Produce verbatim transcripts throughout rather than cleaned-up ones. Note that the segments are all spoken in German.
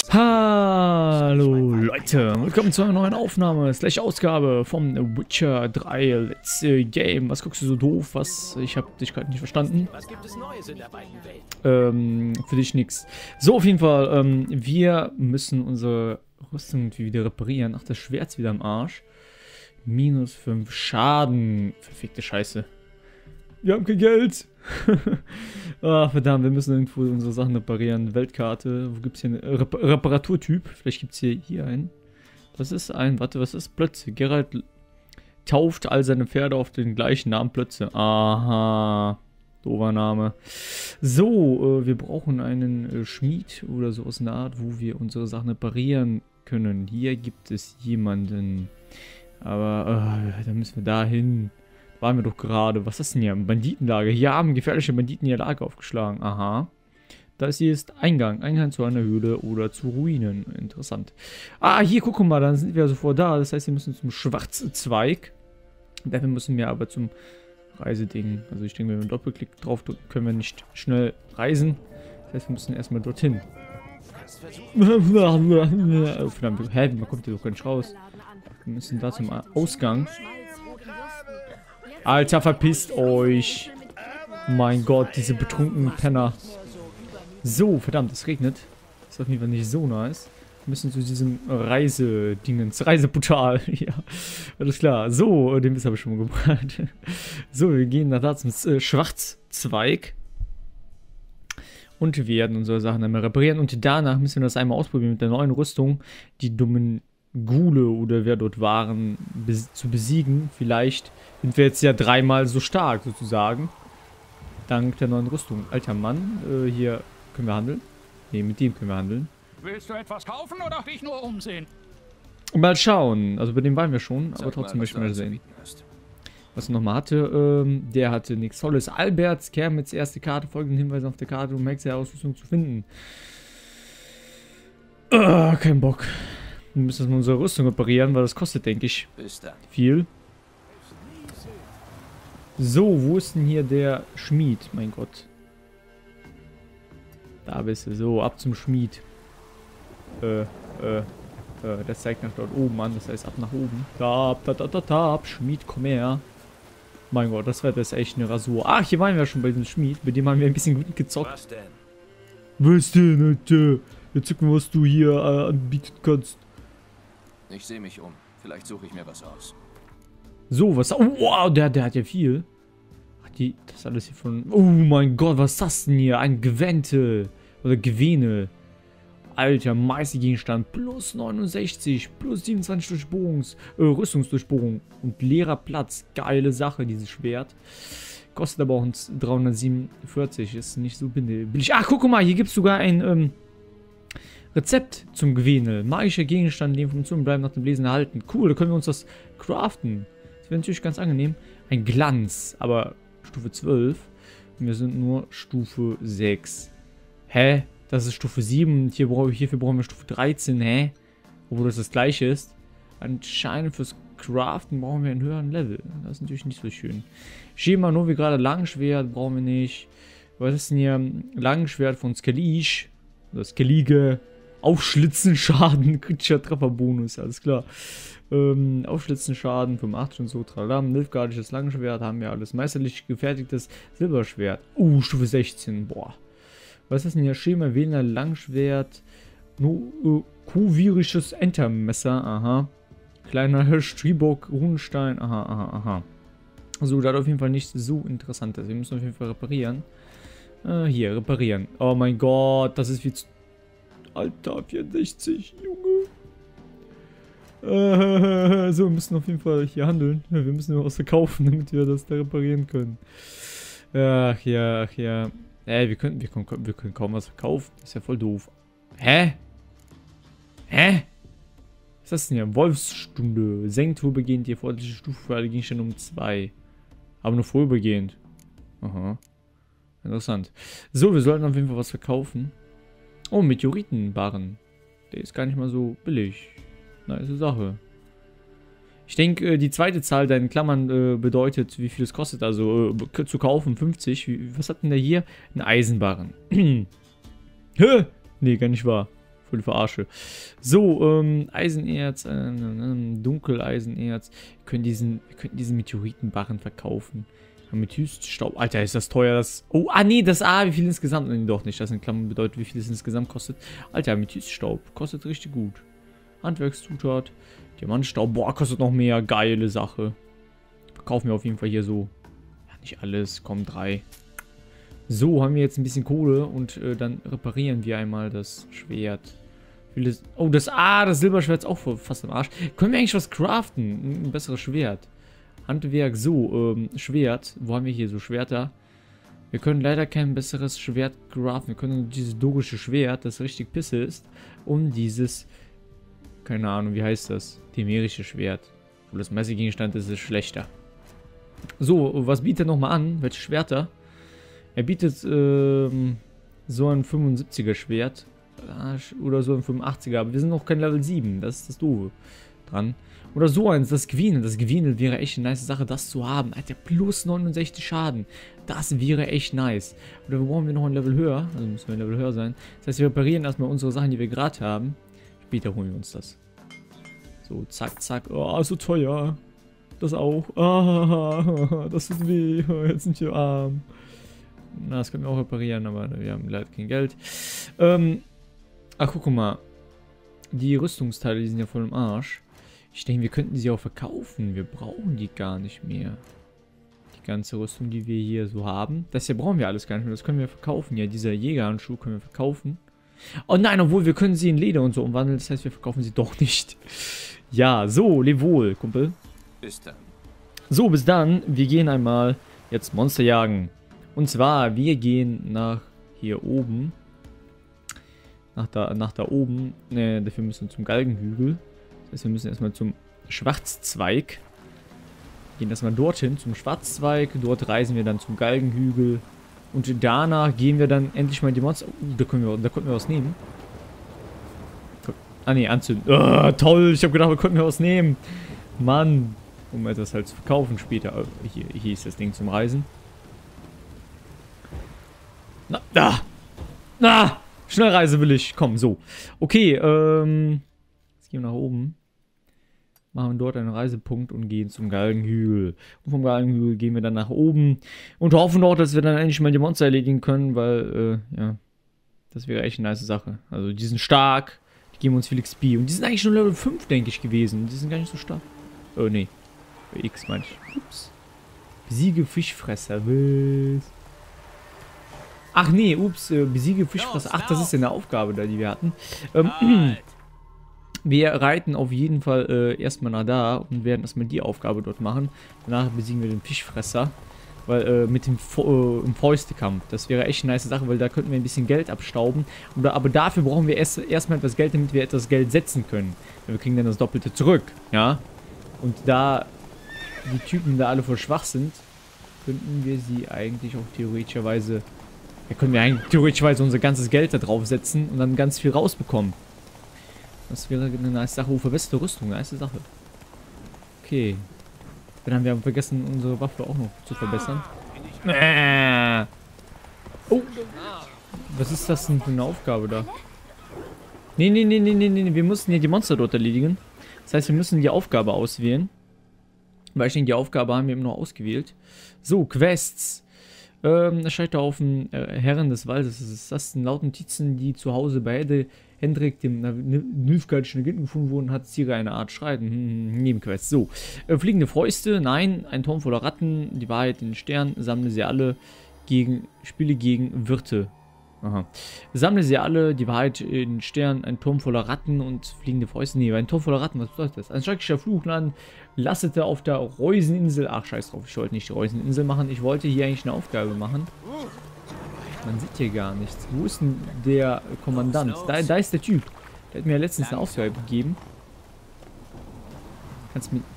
Hallo Leute, willkommen zu einer neuen Aufnahme, slash Ausgabe vom Witcher drei Let's Game. Was guckst du so doof? Was? Ich habe dich gerade nicht verstanden. Was gibt es Neues in der weiten Welt? Ähm, für dich nix. So, auf jeden Fall, ähm, wir müssen unsere Rüstung irgendwie wieder reparieren. Ach, das Schwert ist wieder am Arsch. Minus fünf Schaden. Verfickte Scheiße. Wir haben kein Geld. Ah, verdammt, wir müssen irgendwo unsere Sachen reparieren. Weltkarte. Wo gibt es hier einen Rep Reparaturtyp? Vielleicht gibt es hier, hier einen. Das ist ein, warte, was ist Plötze? Geralt tauft all seine Pferde auf den gleichen Namen Plötze. Aha. Doofer Name. So, äh, wir brauchen einen äh, Schmied oder so aus einer Art, wo wir unsere Sachen reparieren können. Hier gibt es jemanden. Aber, äh, da müssen wir da hin. Waren wir doch gerade. Was ist denn hier? Banditenlager. Hier haben gefährliche Banditen ihr Lager aufgeschlagen. Aha. Das hier ist Eingang. Eingang zu einer Höhle oder zu Ruinen. Interessant. Ah, hier, gucken wir mal. Dann sind wir sofort da. Das heißt, wir müssen zum Schwarzzweig. Dafür müssen wir aber zum Reiseding. Also ich denke, wenn wir einen Doppelklick drauf drücken, können wir nicht schnell reisen. Das heißt, wir müssen erstmal dorthin. Oh, verdammt. Hä? Man kommt hier doch gar nicht raus. Wir müssen da zum Ausgang. Alter, verpisst euch. Mein Gott, diese betrunkenen Penner. So, verdammt, es regnet. Das ist auf jeden Fall nicht so nice. Wir müssen zu diesem Reisedingens, Reiseportal. Ja, alles klar. So, den Biss habe ich schon mal gebracht. So, wir gehen nach da zum äh, Schwarzzweig. Und wir werden unsere Sachen einmal reparieren. Und danach müssen wir das einmal ausprobieren mit der neuen Rüstung. Die dummen Ghule oder wer dort waren, bes zu besiegen. Vielleicht sind wir jetzt ja dreimal so stark, sozusagen. Dank der neuen Rüstung. Alter Mann, äh, hier können wir handeln. Ne, mit dem können wir handeln. Willst du etwas kaufen oder dich nur umsehen? Mal schauen. Also bei dem waren wir schon, aber trotzdem möchten wir mal sehen. Was er nochmal hatte, ähm, der hatte nichts Tolles. Alberts Kermits erste Karte, folgenden Hinweisen auf der Karte, um Hexer-Ausrüstung zu finden. Ah, kein Bock. Wir müssen erstmal unsere Rüstung reparieren, weil das kostet, denke ich, viel. So, wo ist denn hier der Schmied? Mein Gott. Da bist du. So, ab zum Schmied. Äh, äh, äh, das zeigt nach dort oben an. Das heißt, ab nach oben. Da, da, da, da, da, ab. Schmied, komm her. Mein Gott, das wird jetzt echt eine Rasur. Ach, hier waren wir schon bei diesem Schmied. Mit dem haben wir ein bisschen gut gezockt. Was denn? Was denn, Alter? Jetzt gucken, was du hier äh, anbieten kannst. Ich sehe mich um. Vielleicht suche ich mir was aus. So, was... Oh, wow, der, der hat ja viel. Ach, die... Das ist alles hier von... Oh mein Gott, was ist das denn hier? Ein Gewente. Oder Gewene. Alter, Meistergegenstand. Plus neunundsechzig. Plus siebenundzwanzig Durchbohrungs... Äh, Rüstungsdurchbohrung. Und leerer Platz. Geile Sache, dieses Schwert. Kostet aber auch uns dreihundertsiebenundvierzig. Ist nicht so billig. Ach, guck mal, hier gibt es sogar ein... Ähm, Rezept zum Gewene. Magischer Gegenstand, den Funktionen bleiben nach dem Lesen erhalten. Cool, da können wir uns das craften. Das wäre natürlich ganz angenehm. Ein Glanz, aber Stufe zwölf. Und wir sind nur Stufe sechs. Hä? Das ist Stufe sieben. Hier brauche ich, hierfür brauchen wir Stufe dreizehn. Hä? Obwohl das das gleiche ist. Anscheinend fürs Craften brauchen wir einen höheren Level. Das ist natürlich nicht so schön. Schema nur wie gerade Langschwert brauchen wir nicht. Was ist denn hier? Langschwert von Skellige. Das Skellige. Aufschlitzenschaden, kritischer Trefferbonus, alles klar. Ähm, Aufschlitzenschaden, fünfundachtzig und so, tralam, nilfgaardisches Langschwert, haben wir alles. Meisterlich gefertigtes Silberschwert. Uh, Stufe sechzehn, boah. Was ist denn hier? Schema, Wähler, Langschwert, no, uh, kuvirisches Entermesser, aha. Kleiner Striebock, Runenstein, aha, aha, aha. So, das hat auf jeden Fall nicht so interessant. Wir müssen auf jeden Fall reparieren. Äh, hier, reparieren. Oh mein Gott, das ist wie zu... Alter, vierundsechzig, Junge. Äh, so, wir müssen auf jeden Fall hier handeln. Wir müssen nur was verkaufen, damit wir das da reparieren können. Ach ja, ach ja. Ey, wir können, wir können, wir können kaum was verkaufen. Das ist ja voll doof. Hä? Hä? Was ist das denn hier? Wolfsstunde. Senkt vorübergehend die erforderliche Stufe für alle Gegenstände um zwei. Aber nur vorübergehend. Aha. Interessant. So, wir sollten auf jeden Fall was verkaufen. Oh, Meteoritenbarren. Der ist gar nicht mal so billig. Nice Sache. Ich denke, die zweite Zahl da in Klammern äh, bedeutet, wie viel es kostet. Also äh, zu kaufen, fünfzig. Wie, was hat denn der hier? Ein Eisenbarren. Hä? Nee, gar nicht wahr. Voll Verarsche. So, ähm, Eisenerz, äh, äh, Dunkeleisenerz. Wir können diesen, wir könnten diesen Meteoritenbarren verkaufen. Amethyststaub. Alter, ist das teuer, das... Oh, ah, nee, das... Ah, wie viel insgesamt? Nee, doch nicht. Das in Klammern bedeutet, wie viel es insgesamt kostet. Alter, Amethyststaub. Kostet richtig gut. Handwerkszutat. Diamantstaub. Boah, kostet noch mehr. Geile Sache. Verkaufen wir auf jeden Fall hier so. Ja, nicht alles. Komm, drei. So, haben wir jetzt ein bisschen Kohle und äh, dann reparieren wir einmal das Schwert. Vieles, oh, das... Ah, das Silberschwert ist auch fast am Arsch. Können wir eigentlich was craften? Ein besseres Schwert. Handwerk, so, ähm, Schwert. Wo haben wir hier so Schwerter? Wir können leider kein besseres Schwert craften. Wir können nur dieses dorische Schwert, das richtig pisse ist. Und dieses, keine Ahnung, wie heißt das? Temerische Schwert. Wo das Messegegenstand ist, ist schlechter. So, was bietet er nochmal an? Welche Schwerter? Er bietet, ähm, so ein fünfundsiebziger Schwert. Oder so ein fünfundachtziger. Aber wir sind noch kein Level sieben. Das ist das Doofe dran. Oder so eins, das Gwinel. Das Gwinel wäre echt eine nice Sache, das zu haben. Alter, plus neunundsechzig Schaden. Das wäre echt nice. Oder brauchen wir noch ein Level höher. Also müssen wir ein Level höher sein. Das heißt, wir reparieren erstmal unsere Sachen, die wir gerade haben. Später holen wir uns das. So, zack, zack. Oh, so teuer. Das auch. Ah, das tut weh. Jetzt sind wir arm. Na, das können wir auch reparieren, aber wir haben leider kein Geld. Ähm, ach, guck mal. Die Rüstungsteile, die sind ja voll im Arsch. Ich denke, wir könnten sie auch verkaufen. Wir brauchen die gar nicht mehr. Die ganze Rüstung, die wir hier so haben. Das hier brauchen wir alles gar nicht mehr. Das können wir verkaufen. Ja, dieser Jägerhandschuh können wir verkaufen. Oh nein, obwohl wir können sie in Leder und so umwandeln. Das heißt, wir verkaufen sie doch nicht. Ja, so, leb wohl, Kumpel. Bis dann. So, bis dann. Wir gehen einmal jetzt Monster jagen. Und zwar, wir gehen nach hier oben. Nach da, nach da oben. Ne, dafür müssen wir zum Galgenhügel. Das heißt, wir müssen erstmal zum Schwarzzweig. Gehen erstmal dorthin, zum Schwarzzweig. Dort reisen wir dann zum Galgenhügel. Und danach gehen wir dann endlich mal in die Monster... Oh, da können wir, da konnten wir was nehmen. Ah, ne, anzünden. Oh, toll, ich habe gedacht, wir konnten was nehmen. Mann. Um etwas halt zu verkaufen später. Oh, hier, hier ist das Ding zum Reisen. Na, da. Na, Schnellreise will ich. Komm, so. Okay, ähm... jetzt gehen wir nach oben. Machen dort einen Reisepunkt und gehen zum Galgenhügel. Und vom Galgenhügel gehen wir dann nach oben. Und hoffen dort, dass wir dann endlich mal die Monster erledigen können, weil, äh, ja. Das wäre echt eine nice Sache. Also, die sind stark. Die geben uns viel X P. Und die sind eigentlich schon Level fünf, denke ich, gewesen. Die sind gar nicht so stark. Oh, nee. X, meine ich. Ups. Besiege Fischfresser. Was? Ach, nee, ups. Äh, besiege Fischfresser. Ach, das ist ja eine Aufgabe da, die wir hatten. Ähm, wir reiten auf jeden Fall äh, erstmal nach da und werden erstmal die Aufgabe dort machen. Danach besiegen wir den Fischfresser. Weil, äh, mit dem Fo äh, im Fäustekampf. Das wäre echt eine nice Sache, weil da könnten wir ein bisschen Geld abstauben. Oder, aber dafür brauchen wir erst erstmal etwas Geld, damit wir etwas Geld setzen können. Wir kriegen dann das Doppelte zurück. Ja. Und da die Typen da alle voll schwach sind, könnten wir sie eigentlich auch theoretischerweise. Da können wir eigentlich theoretischerweise unser ganzes Geld da drauf setzen und dann ganz viel rausbekommen. Das wäre eine nice Sache. Oh, verbesserte Rüstung, nice Sache. Okay. Dann haben wir vergessen, unsere Waffe auch noch zu verbessern. Äh. Oh. Was ist das denn für eine Aufgabe da? Nee, nee, nee, nee, nee, nee. Wir mussten ja die Monster dort erledigen. Das heißt, wir müssen die Aufgabe auswählen. Weil ich denke, die Aufgabe haben wir eben noch ausgewählt. So, Quests. Ähm, das scheint auf den äh, Herren des Waldes. Das ist das sind laut Notizen, die zu Hause bei Hede, Hendrik, dem nilfgaardischen Agenten gefunden wurden, hat Ziere eine Art Schreiten. Hm, Nebenquest. So. Äh, fliegende Fäuste. Nein. Ein Turm voller Ratten. Die Wahrheit in den Stern. Sammle sie alle. Gegen, Spiele gegen Wirte. Aha. Sammle sie alle, die Wahrheit in den Stern, ein Turm voller Ratten und fliegende Fäuste. Nee, ein Turm voller Ratten, was bedeutet das? Ein schrecklicher Fluchland lastete auf der Reuseninsel. Ach, scheiß drauf, ich wollte nicht die Reuseninsel machen. Ich wollte hier eigentlich eine Aufgabe machen. Man sieht hier gar nichts. Wo ist denn der Kommandant? Da, da ist der Typ. Der hat mir ja letztens eine Aufgabe gegeben. Kannst du mir...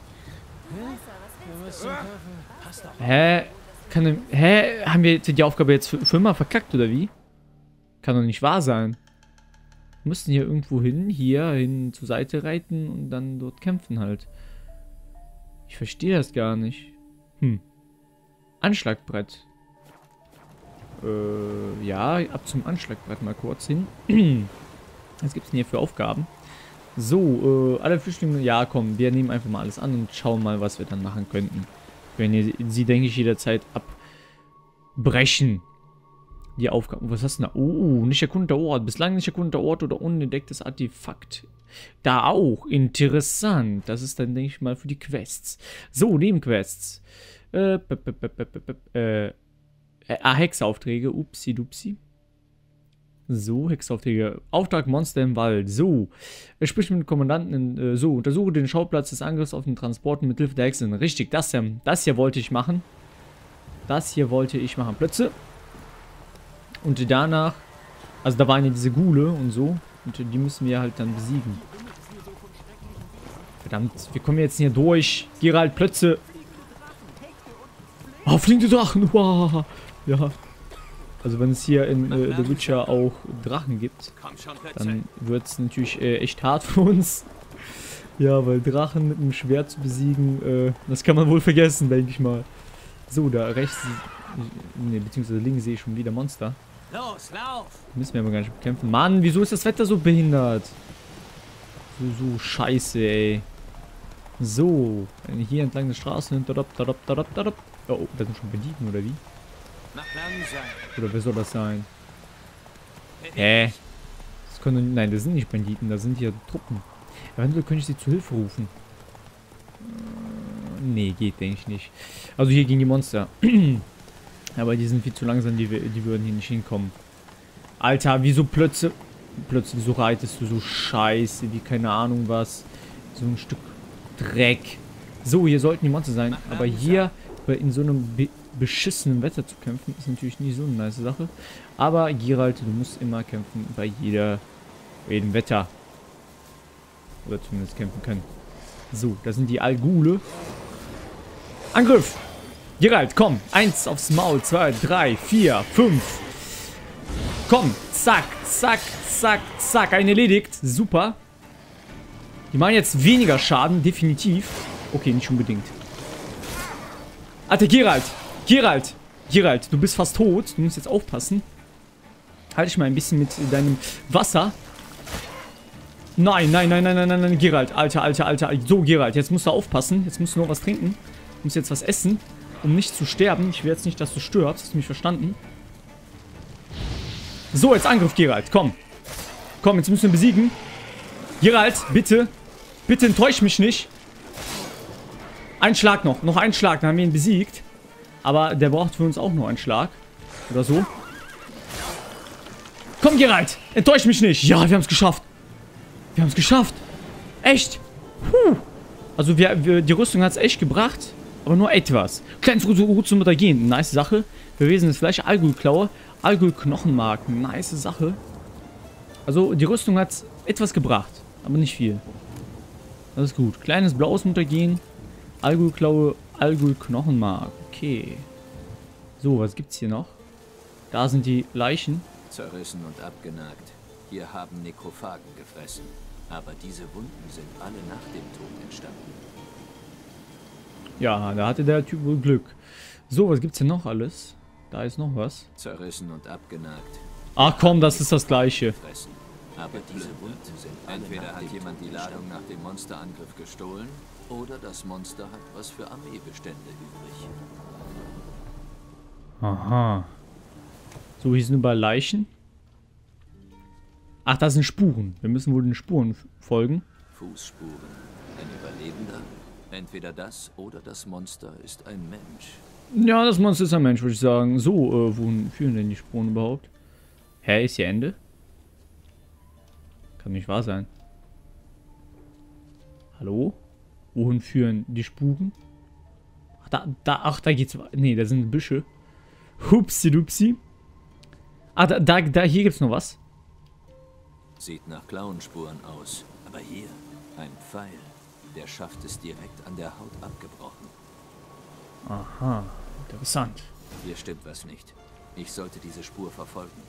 Hä? Kann, hä? Haben wir die Aufgabe jetzt für, für immer verkackt, oder wie? Kann doch nicht wahr sein. Wir müssten hier irgendwo hin, hier hin zur Seite reiten und dann dort kämpfen halt. Ich verstehe das gar nicht. Hm. Anschlagbrett. Äh, ja, ab zum Anschlagbrett mal kurz hin. Was gibt es denn hier für Aufgaben? So, äh, alle Flüchtlinge, ja komm, wir nehmen einfach mal alles an und schauen mal, was wir dann machen könnten. Wenn ihr sie, denke ich, jederzeit abbrechen. Die Aufgaben, was hast du da? Oh, nicht erkundeter Ort, bislang nicht erkundeter Ort oder unentdecktes Artefakt. Da auch, interessant. Das ist dann, denke ich mal, für die Quests. So, Nebenquests. Äh, äh, ah, Hexaufträge, upsi dupsi. So, Hexaufträge. Auftrag Monster im Wald. So. Er spricht mit dem Kommandanten. In, äh, so, untersuche den Schauplatz des Angriffs auf den Transporten mit Hilfe der Hexen. Richtig, das hier, das hier wollte ich machen. Das hier wollte ich machen. Plötze. Und danach. Also da waren ja diese Ghule und so. Und die müssen wir halt dann besiegen. Verdammt, wir kommen jetzt hier durch. Geralt, Plötze. Oh, fliegende Drachen. Wow. Ja. Also wenn es hier in äh, The Witcher auch Drachen gibt, dann wird es natürlich äh, echt hart für uns. Ja, weil Drachen mit einem Schwert zu besiegen, äh, das kann man wohl vergessen, denke ich mal. So, da rechts, ne, beziehungsweise links sehe ich schon wieder Monster. Los, lauf! Müssen wir aber gar nicht bekämpfen. Mann, wieso ist das Wetter so behindert? So, so scheiße, ey. So, hier entlang der Straße. Oh, oh, da sind schon Banditen, oder wie? Mach langsam. Oder wer soll das sein? Hä? Das können, nein, das sind nicht Banditen, das sind hier Truppen. Eventuell könnte ich sie zu Hilfe rufen. Äh, nee, geht, denke ich nicht. Also hier gegen die Monster. Aber die sind viel zu langsam, die, die würden hier nicht hinkommen. Alter, wieso plötzlich... Plötzlich, wieso reitest du so scheiße, wie keine Ahnung was. So ein Stück Dreck. So, hier sollten die Monster sein. Aber hier, in so einem be beschissenen Wetter zu kämpfen, ist natürlich nicht so eine nice Sache. Aber Geralt, du musst immer kämpfen bei jeder, bei jedem Wetter. Oder zumindest kämpfen können. So, da sind die Algule. Angriff! Geralt, komm! Eins aufs Maul, zwei, drei, vier, fünf. Komm! Zack, zack, zack, zack. Einen erledigt. Super. Die machen jetzt weniger Schaden, definitiv. Okay, nicht unbedingt. Alter, Geralt! Geralt! Geralt, du bist fast tot. Du musst jetzt aufpassen. Halte dich mal ein bisschen mit deinem Wasser. Nein, nein, nein, nein, nein, nein, nein, Geralt. Alter, alter, alter. So, Geralt, jetzt musst du aufpassen. Jetzt musst du noch was trinken. Du musst jetzt was essen, um nicht zu sterben. Ich will jetzt nicht, dass du stirbst. Hast du mich verstanden? So, jetzt Angriff, Geralt. Komm. Komm, jetzt müssen wir besiegen. Geralt, bitte. Bitte enttäusch mich nicht. Ein Schlag noch. Noch ein Schlag. Dann haben wir ihn besiegt. Aber der braucht für uns auch noch einen Schlag. Oder so. Komm, Geralt. Enttäusch mich nicht. Ja, wir haben es geschafft. Wir haben es geschafft. Echt. Puh. Also wir, wir, die Rüstung hat es echt gebracht. Aber nur etwas. Kleines Gut zum Mutagen. Nice Sache. Verwesenes Fleisch. Algul-Klaue. Algul-Knochenmark. Nice Sache. Also die Rüstung hat etwas gebracht. Aber nicht viel. Das ist gut. Kleines blaues Mutagen. Algul-Klaue. Algul-Knochenmark. Okay. So, was gibt's hier noch? Da sind die Leichen. Zerrissen und abgenagt. Hier haben Nekrophagen gefressen. Aber diese Wunden sind alle nach dem Tod entstanden. Ja, da hatte der Typ wohl Glück. So, was gibt's denn noch alles? Da ist noch was. Zerrissen und abgenagt. Ach komm, das ist das Gleiche. Gefressen. Aber diese Wunden sind entweder hat jemand die Ladung nach dem Monsterangriff gestohlen oder das Monster hat was für Armeebestände übrig. Aha. So, hier sind überall Leichen. Ach, das sind Spuren. Wir müssen wohl den Spuren folgen. Fußspuren. Ein Überlebender. Entweder das oder das Monster ist ein Mensch. Ja, das Monster ist ein Mensch, würde ich sagen. So, äh, wohin führen denn die Spuren überhaupt? Hä, ist hier Ende? Kann nicht wahr sein. Hallo? Wohin führen die Spuren? Ach, da, da, ach, da geht's. Nee, da sind Büsche. Hupsi-dupsi. Ah, da, da, da, hier gibt's noch was. Sieht nach Klauenspuren aus. Aber hier, ein Pfeil. Der Schaft ist direkt an der Haut abgebrochen. Aha, interessant. Hier stimmt was nicht. Ich sollte diese Spur verfolgen.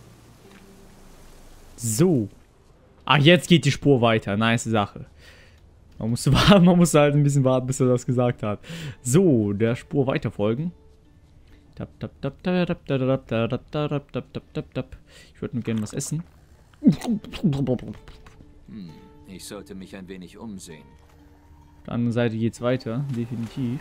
So. Ach, jetzt geht die Spur weiter. Nice Sache. Man musste warten, man musste halt ein bisschen warten, bis er das gesagt hat. So, der Spur weiterfolgen. Ich würde nur gerne was essen. Hm, ich sollte mich ein wenig umsehen. Auf der anderen Seite geht's weiter, definitiv.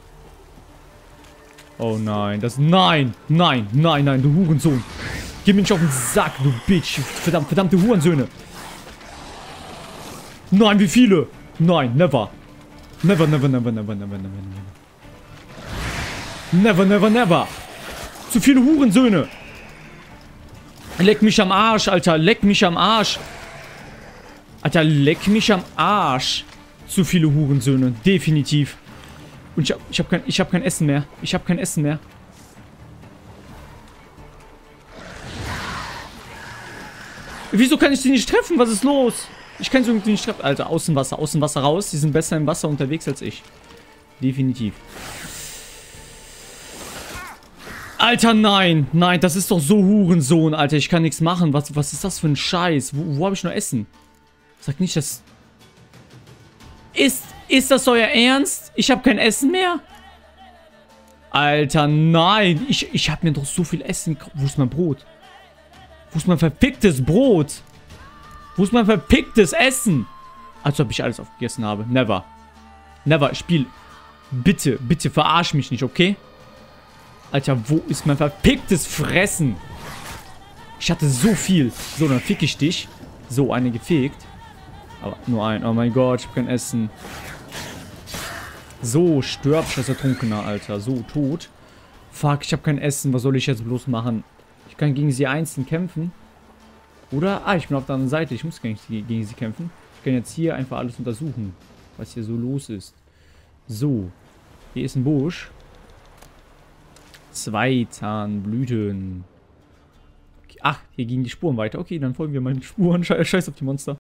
Oh nein, das... Nein, nein, nein, nein, du Hurensohn. Geh mir nicht auf den Sack, du Bitch. Verdammt, verdammte Hurensöhne. Nein, wie viele? Nein, never. Never, never, never, never, never, never, never. Never, never, never. Zu viele Hurensöhne. Leck mich am Arsch, Alter. Leck mich am Arsch. Alter, leck mich am Arsch. Zu viele Hurensöhne. Definitiv. Und ich hab, ich hab kein, ich hab kein Essen mehr. Ich hab kein Essen mehr. Wieso kann ich sie nicht treffen? Was ist los? Ich kann sie irgendwie nicht treffen. Alter, Außenwasser, Außenwasser raus. Die sind besser im Wasser unterwegs als ich. Definitiv. Alter, nein. Nein, das ist doch so Hurensohn, Alter. Ich kann nichts machen. Was, was ist das für ein Scheiß? Wo, wo habe ich nur Essen? Sag nicht, dass... Ist, ist das euer Ernst? Ich habe kein Essen mehr? Alter, nein. Ich, ich habe mir doch so viel Essen gekauft. Wo ist mein Brot? Wo ist mein verpicktes Brot? Wo ist mein verpicktes Essen? Als ob ich alles aufgegessen habe. Never. Never. Spiel. Bitte, bitte verarsch mich nicht, okay? Alter, wo ist mein verpicktes Fressen? Ich hatte so viel. So, dann fick ich dich. So, eine gefegt. Aber nur ein. Oh mein Gott, ich hab kein Essen. So, stirb, scheiß Ertrunkener, Alter. So, tot. Fuck, ich hab kein Essen. Was soll ich jetzt bloß machen? Ich kann gegen sie einzeln kämpfen. Oder? Ah, ich bin auf der anderen Seite. Ich muss gar nicht gegen sie kämpfen. Ich kann jetzt hier einfach alles untersuchen, was hier so los ist. So. Hier ist ein Busch. Zwei Zahnblüten. Okay. Ach, hier gehen die Spuren weiter. Okay, dann folgen wir mal den Spuren. Scheiß auf die Monster.